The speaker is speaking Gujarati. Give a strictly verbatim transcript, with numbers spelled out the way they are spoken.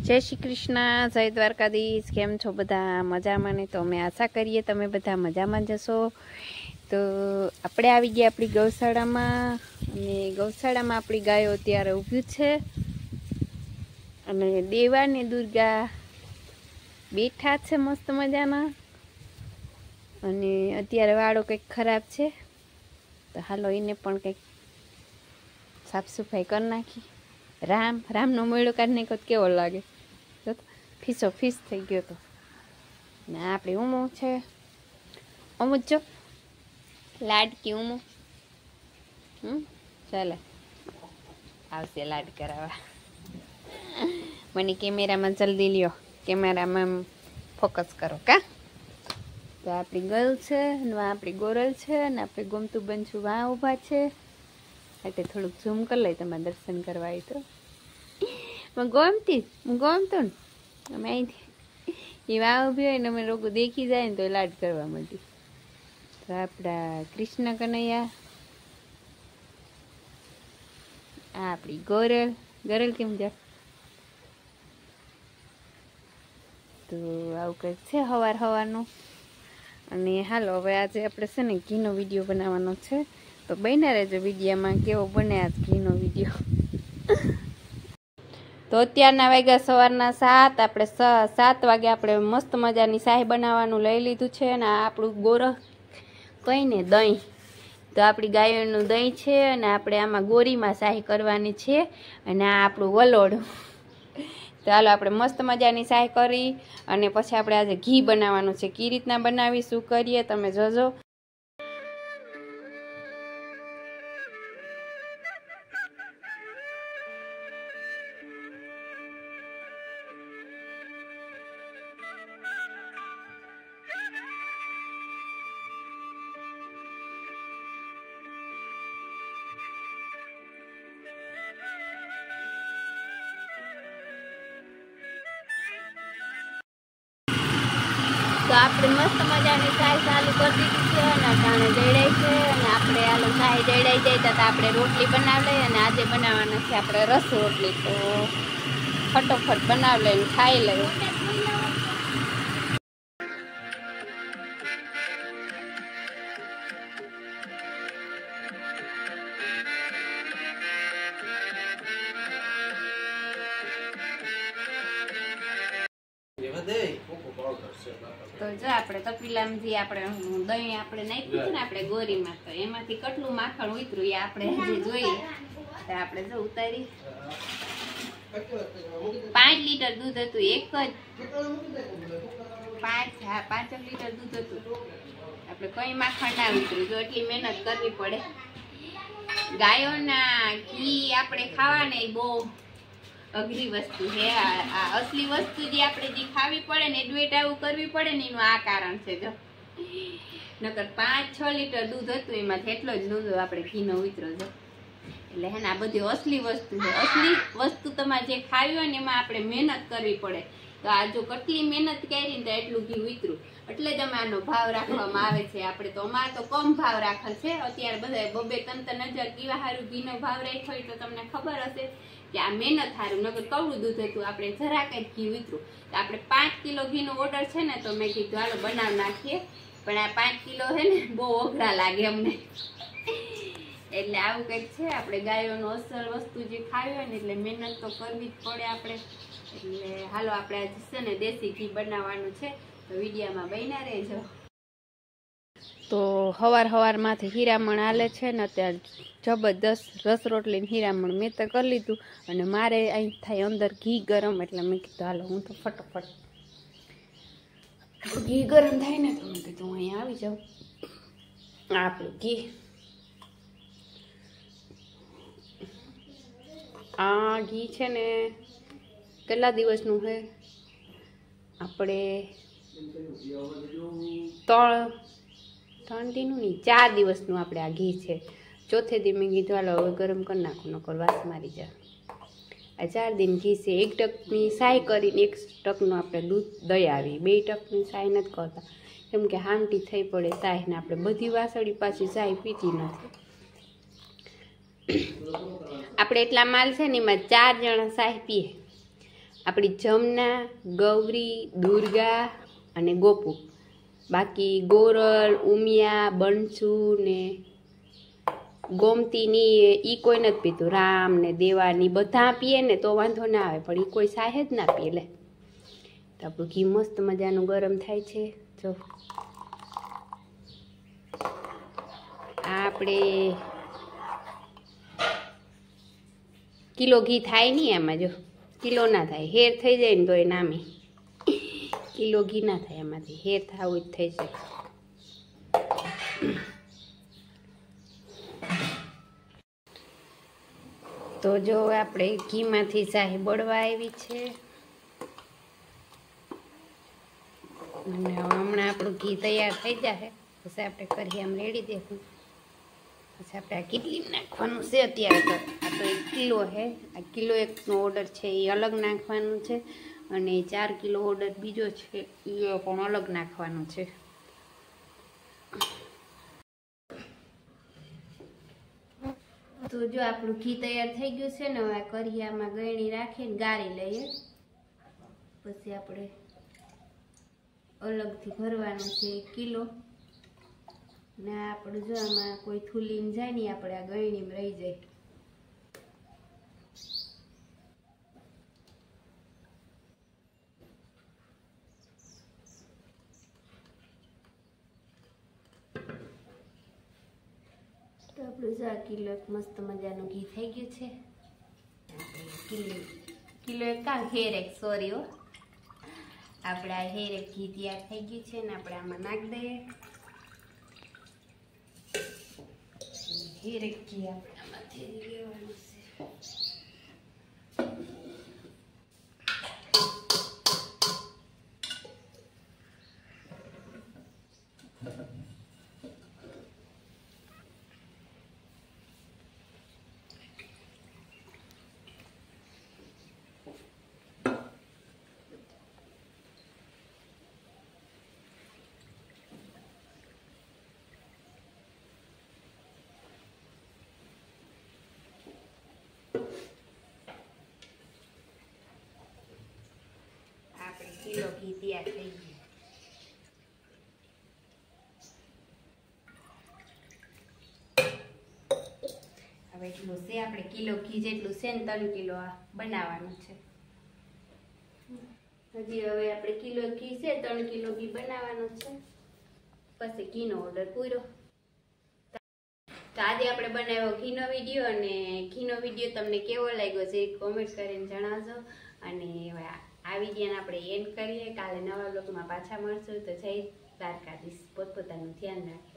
जय श्री कृष्ण, जय द्वारकाधीश। केम छो बधा मजामां ने? तो अमे आशा करीए तमे बधा मजामां ज हशो। तो आपणे आवी गया आपणी गौशाळामां अने गौशाळामां आपणी गायो अत्यारे ऊभी छे अने देवा ने दुर्गा बेठा छे मस्त मजाना। अने अत्यारे वाळो कंईक खराब छे तो हालो एने पण कंईक साफ सफाई कर नाखी। राम राम नो मेळो काढ नाख्यो तो केवो लागे, तो फीसो फीस थई गयो तो। ने आपणी उमो छे, उमो जो लाडकी उमो। हम्म चले आवशे लाड करावा। मने केमेरामां जल्दी लियो, केमेरामां फोकस करो का। तो आपणी गर्ल छे ने आपणी गोरल छे ने आपणे गोमतू बंचू वा ऊभा छे। એટલે થોડુંક ઝૂમ કરી લઈ તમારે દર્શન કરવા આવી તો મને ગમતી ગમતું ને અમે અહીંથી એ વાવ ઊભી હોય ને અમે લોકો દેખી જાય ને તો લાડ કરવા માંડી। તો આપણા કૃષ્ણ કનૈયા, આ આપણી ગોરલ ગોરલ કેમ જા। તો આવું કંઈક છે સવાર સવારનું। અને હાલો હવે આજે આપણે છે ને ઘીનો વિડીયો બનાવવાનો છે, तो बना रहे विडियो में केवो बने आज घी नो विडियो। तो अत्यारना वाग्या सवारना सात आपणे सात वागे आपणे मस्त मजानी शाही बनाववानुं लई लीधुं छे। अने आपणुं गोर कई ने दही, तो आपणी गायोनुं दही छे अने आपणे आमां गोरीमां शाही करवानी छे। अने आ आपणुं वलोड। तो हालो आपणे मस्त मजानी शाही करी अने पछी आपणे आज घी बनाववानुं छे। की रीतना बनावी शुं करीए तमे जोजो। तो आपणे मस्त मजानी चाय चालू कर दीधी छे अने टाणे जळाई छे अने आपणे आलो चाय जळाई जाय तो आपणे रोटली बनावी लઈએ अने आजे बनाववाना छे आपणे रस रोटली। तो फटोफट बनावी लઈએ अने खाई लઈએ। तो जो आपणे तपीलामां जे आपणे दही आपणे नाख्युं छे ने आपणे गोरीमां, तो एमांथी કેટલું માખણ ઉતર્યું એ આપણે જે જોઈએ। તો આપણે જો ઉતારી पांच लीटर दूध હતું, એક જ पांच હા पांच लीटर दूध હતું। આપણે કઈ માખણ ના ઉતર્યું, જો એટલી મહેનત કરવી પડે। ગાયોના ઘી આપણે ખાવાને બહુ अघरी वस्तु है। आ असली वस्तु जे आपणे जे खावी पड़े ने एडवेट आવું करवी पड़े ने एनुं आ कारण छे। जो नकर पांच छ लीटर दूध हतुं एमांथी एटलो ज दूध आपणे घीनो उतरो छे। એટલે હે ને આ બધી असली वस्तु है। असली वस्तु तमारे जे खावी होय ने एमां आपणे मेहनत करवी पड़े। तो आ जो કેટલી मेहनत करी ने એટલું ઘી ઉતર્યું, એટલે જ અમે આનો ભાવ રાખવામાં આવે છે। આપણે તો અમાર તો કમ ભાવ રાખેલ છે। અત્યારે બધાય બબે ત્રણ ત્રણ હજાર કેવા હારું ઘીનો ભાવ રાખ્યો હોય તો તમને ખબર હશે कि आ मेहनत हारू। नगर कवड़ू दूध हतुं, आपणे जराक ज घी उतर्युं। तो आपणे पांच किलो घी नो ऑर्डर छे ने, तो मैं कीधुं हालो बनाव नाखीए, पण आ पांच किलो है ने बहु अघरा लागे अमने। एटले आवुं कंईक छे। आपणे गायोनो असल वस्तु जे खावी होय ने एटले मेहनत तो करवी ज पड़े आपणे। एटले हालो आपणे आज छे ने देसी घी बनाववानुं छे, तो विडियोमां बन्या रहेजो। तो हवार हवार मांथी हीरामण हाले छे ने अत्यारे जबरदस्त रस रोटली ने हीरामण मैं तो कर लीधुं अने मारे अहीं थाय अंदर घी गरम, एटले मैं कीधुं हालो हूँ तो फटोफट घी गरम थाय ने तो मैं कीधुं अहीं आवी जाऊं। आपणुं घी आ घी छे ने કેટલા દિવસનું છે? આપણે ત્રણ ત્રણ દીનું નહીં ચાર દિવસનું આપણે આ ઘી છે। ચોથે દી મેં કીધું હાલો હવે ગરમ કરી નાખું, નકર વાસ મારી જાય। આ ચાર દિન ઘી છે। એક ટકની સાય કરીને એક ટકનું આપણે દૂધ દહીં આવી, બે ટકની સાય નથી કરતા કેમ કે હામટી થઈ પડે સાય ને આપણે બધી વાસળી પાછી સાય પીતી નથી। આપણે એટલા માલ છે ને એમાં ચાર જણા સાય પીએ આપણી જમના, ગૌરી, દુર્ગા અને ગોપુ. બાકી ગોરલ, ઉમિયા, બંસુ ને ગોમતીની એ કોઈ નથી પીતું. રામ ને દેવાની બધા પીએ ને તો વાંધો ના આવે, પણ એ કોઈ સાહે જ ના પીએ. લે તો આપણું ઘી મસ્ત મજાનું ગરમ થાય છે. જો આપણે કિલો ઘી થાય નહીં એમાં. જો કિલો ના થાય, હેર થઈ જાય ને તો એ નામે કિલો ઘી ના થાય એમાંથી. હેર થવું જ થઈ જાય. તો જો આપણે ઘીમાંથી શાહી બળવા આવી છે અને હમણાં આપણું ઘી તૈયાર થઈ જશે પછી આપણે કરી આમ રેડી દેવું. પછી આપણે આ કેટલી નાખવાનું છે અત્યારે તો. આ તો એક કિલો છે. આ કિલો એકનો ઓર્ડર છે એ અલગ નાખવાનું છે અને ચાર કિલો ઓર્ડર બીજો છે એ પણ અલગ નાખવાનું છે. તો જો આપણું ઘી તૈયાર થઈ ગયું છે ને. હવે કરિયામાં ગળણી રાખીને ગાળી લઈએ. પછી આપણે અલગથી ભરવાનું છે એક કિલો ને આપણે જો આમાં કોઈ થૂલીને જાય નહીં, આપણે આ ગળણીમાં રહી જાય. તો આપણું જો આ કિલો એક મસ્ત મજાનું ઘી થઈ ગયું છે. કિલો કિલો એક કા હેર એક સોરી હો આપણે આ હેર એક ઘી તૈયાર થઈ ગયું છે ને આપણે આમાં નાખી દઈએ. હેર એક ઘી આપણે આમાંથી લેવાનું છે. કિલો ઘી તૈયાર થઈ ગયું. હવે એટલું છે આપણે કિલો ઘી જેટલું છે ને ત્રણ કિલો આ બનાવવાનું છે. હજી હવે આપણે કિલો ઘી છે ત્રણ કિલો ઘી બનાવવાનું છે. પછી ઘીનો ઓર્ડર પૂરો. તો આજે આપણે બનાવ્યો ઘીનો વિડીયો અને ઘીનો વિડીયો તમને કેવો લાગ્યો છે કોમેન્ટ કરીને જણાવજો. અને આ વિડીયોને આપણે એન્ડ કરીએ. કાલે નવા બ્લોગમાં પાછા મળશું. તો જય દ્વારકાધીશ. પોતપોતાનું ધ્યાન રાખજો.